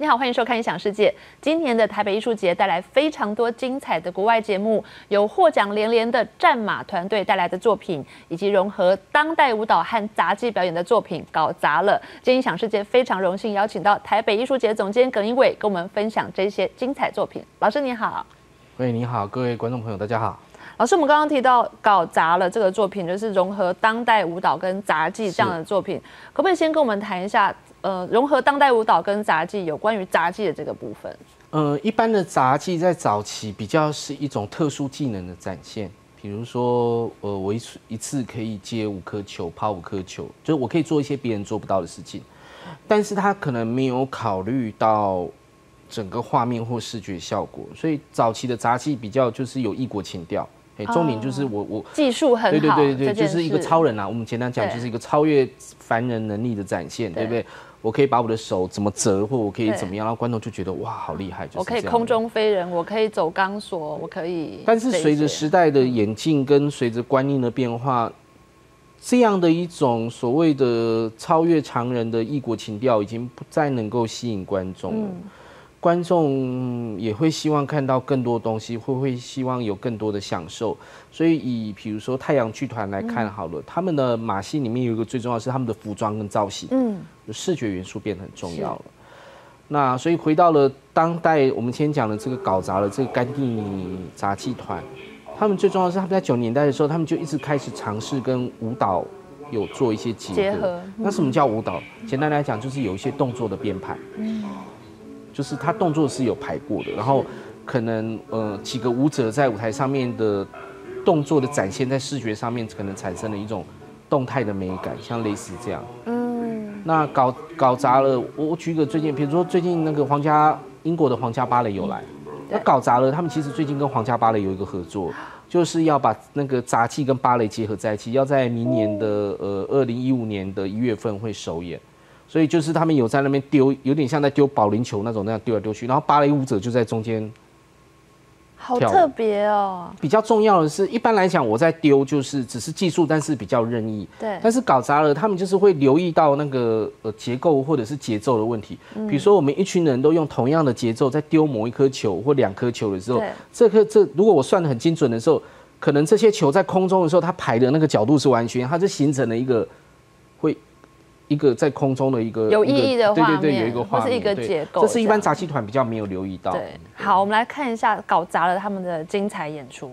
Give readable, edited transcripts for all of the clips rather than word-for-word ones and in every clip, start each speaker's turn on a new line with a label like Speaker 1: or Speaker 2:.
Speaker 1: 好，欢迎收看《影响世界》。今年的台北艺术节带来非常多精彩的国外节目，有获奖连连的战马团队带来的作品，以及融合当代舞蹈和杂技表演的作品，搞砸了。今天《影响世界》非常荣幸邀请到台北艺术节总监耿一伟，跟我们分享这些精彩作品。老师你好。
Speaker 2: 喂，你好，各位观众朋友，大家好。
Speaker 1: 老师，我们刚刚提到搞砸了这个作品，就是融合当代舞蹈跟杂技这样的作品，可不可以先跟我们谈一下？融合当代舞蹈跟杂技，有关于杂技的这个部分。
Speaker 2: 一般的杂技在早期比较是一种特殊技能的展现，比如说，我一次可以接5颗球，抛5颗球，就是我可以做一些别人做不到的事情，但是他可能没有考虑到整个画面或视觉效果，所以早期的杂技比较就是有异国情调。重点就是我
Speaker 1: 技术很好，
Speaker 2: 对，就是一个超人啊。我们简单讲，就是一个超越凡人能力的展现，对不对？我可以把我的手怎么折，或我可以怎么样，然后观众就觉得哇，好厉害！就是
Speaker 1: 我可以空中飞人，我可以走钢索，我可以。
Speaker 2: 但是随着时代的演进跟随着观念的变化，这样的一种所谓的超越常人的异国情调，已经不再能够吸引观众了。观众也会希望看到更多东西，会希望有更多的享受。所以以比如说太阳剧团来看好了，他们的马戏里面有一个最重要的是他们的服装跟造型，视觉元素变得很重要了。那所以回到了当代，我们先讲的这个搞砸了这个甘地杂技团，他们最重要的是他们在90年代的时候，他们就一直开始尝试跟舞蹈有做一些结合。那什么叫舞蹈？简单来讲，就是有一些动作的编排。就是他动作是有排过的，然后可能几个舞者在舞台上面的动作的展现，在视觉上面可能产生了一种动态的美感，像类似这样。那搞砸了，我举个最近，比如说最近那个英国的皇家芭蕾有来，那搞砸了，他们其实最近跟皇家芭蕾有一个合作，就是要把那个杂技跟芭蕾结合在一起，要在明年的2015年的1月份会首演。所以就是他们有在那边丢，有点像在丢保龄球那种，那样丢来丢去，然后芭蕾舞者就在中间。
Speaker 1: 好特别哦！
Speaker 2: 比较重要的是，一般来讲我在丢就是只是技术，但是比较任意。
Speaker 1: 对。
Speaker 2: 但是搞砸了，他们就是会留意到那个结构或者是节奏的问题。比如说我们一群人都用同样的节奏在丢某一颗球或2颗球的时候，如果我算得很精准的时候，可能这些球在空中的时候，它排的那个角度是完全，它就形成了一个在空中的一个
Speaker 1: 有意义的画面，
Speaker 2: 对，有一个画面，
Speaker 1: 或是一个结构，
Speaker 2: 这是一般杂技团比较没有留意到。
Speaker 1: 对，好，我们来看一下搞砸了他们的精彩演出。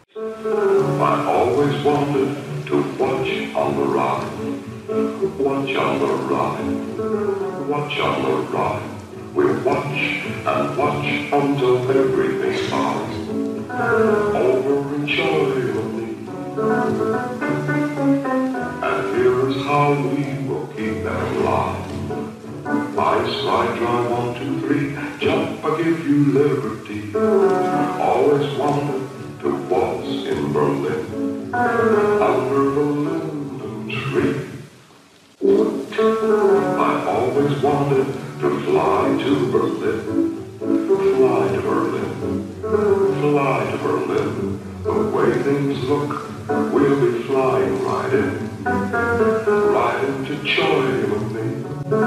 Speaker 3: How we will keep them alive. I slide, drive, 1, 2, 3, jump, I give you liberty. Always wanted to waltz in Berlin, under the linden tree. I always wanted to fly to Berlin, fly to Berlin, fly to Berlin. The way things look, we'll be flying right in.Right into joy with me,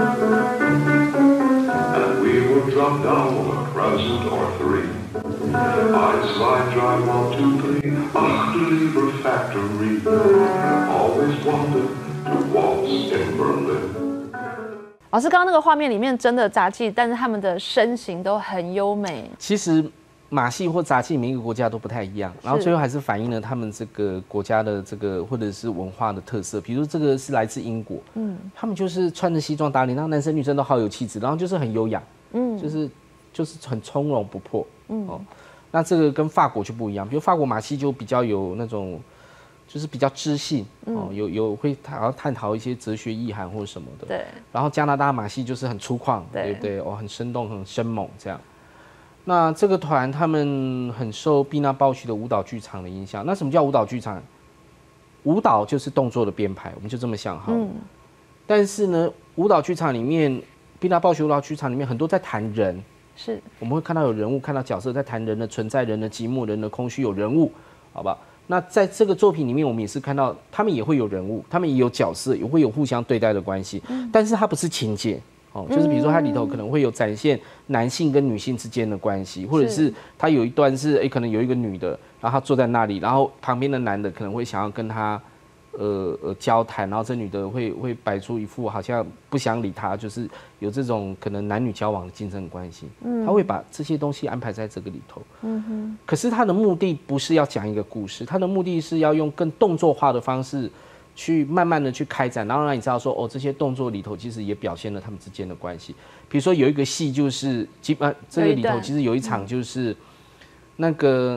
Speaker 3: and we will drop down a crescent or 3. I slide, drive, 1, 2, 3, ach, du lieber Factory. Always wanted to waltz in Berlin.
Speaker 1: 老师，刚刚那个画面里面真的杂技，但是他们的身形都很优美。
Speaker 2: 其实。马戏或杂技每一个国家都不太一样，然后最后还是反映了他们这个国家的这个或者是文化的特色。比如这个是来自英国，他们就是穿着西装打领，然后男生女生都好有气质，然后就是很优雅，就是很从容不迫，那这个跟法国就不一样，比如法国马戏就比较有那种，就是比较知性，有会探讨一些哲学意涵或者什么的，
Speaker 1: 对。
Speaker 2: 然后加拿大马戏就是很粗犷，对不对？很生动，很生猛这样。那这个团他们很受毕纳鲍许的舞蹈剧场的影响。那什么叫舞蹈剧场？舞蹈就是动作的编排，我们就这么想好了。但是呢，舞蹈剧场里面，毕纳鲍许舞蹈剧场里面很多在谈人，
Speaker 1: 是
Speaker 2: 我们会看到有人物，看到角色在谈人的存在、人的寂寞、人的空虚，有人物，好吧？那在这个作品里面，我们也是看到他们也会有人物，他们也有角色，也会有互相对待的关系，但是它不是情节。 哦，就是比如说它里头可能会有展现男性跟女性之间的关系，或者是它有一段是可能有一个女的，然后她坐在那里，然后旁边的男的可能会想要跟她交谈，然后这女的会摆出一副好像不想理他，就是有这种可能男女交往的竞争关系，他会把这些东西安排在这个里头。可是他的目的不是要讲一个故事，他的目的是要用更动作化的方式去慢慢的去开展，然后让你知道说，哦，这些动作里头其实也表现了他们之间的关系。比如说有一个戏就是这个里头其实有一场就是那个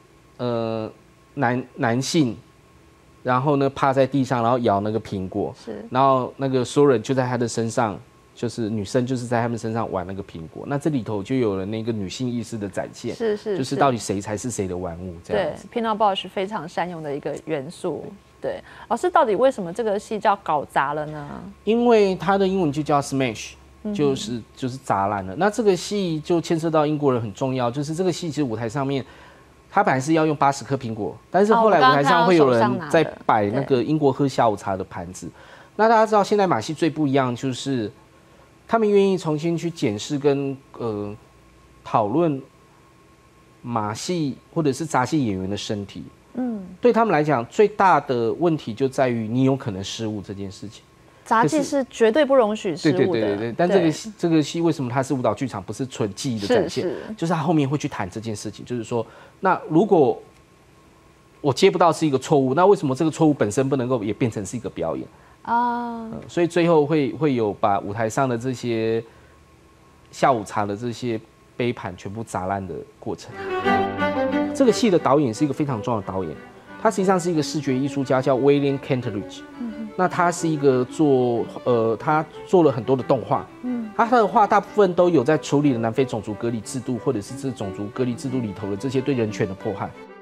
Speaker 2: 男性。然后呢，趴在地上，然后咬那个苹果，然后那个所有人就在他的身上，就是女生就是在他们身上玩那个苹果。那这里头就有了那个女性意识的展现，就是到底谁才是谁的玩物这样子。
Speaker 1: 对 ，Pino Bausch 非常善用的一个元素。对，老师到底为什么这个戏叫搞砸了呢？
Speaker 2: 因为它的英文就叫 Smash， 就是砸烂了。那这个戏就牵涉到英国人很重要，就是这个戏其实舞台上面。他本来是要用80颗苹果，但是后来舞台上会有人在摆那个英国喝下午茶的盘子。那大家知道，现在马戏最不一样就是他们愿意重新去检视跟讨论马戏或者是杂戏演员的身体。对他们来讲，最大的问题就在于你有可能失误这件事情。
Speaker 1: 杂技是绝对不容许失误的。
Speaker 2: 对。但这个戏为什么它是舞蹈剧场，不是纯技艺的展现？就是他后面会去谈这件事情，就是说，那如果我接不到是一个错误，那为什么这个错误本身不能够也变成是一个表演啊？所以最后会有把舞台上的这些下午茶的这些杯盘全部砸烂的过程。这个戏的导演是一个非常重要的导演，他实际上是一个视觉艺术家，叫 William Kentridge。那他是一个他做了很多的动画，他的画大部分都有在处理了南非种族隔离制度，或者是这种族隔离制度里头的这些对人权的迫害。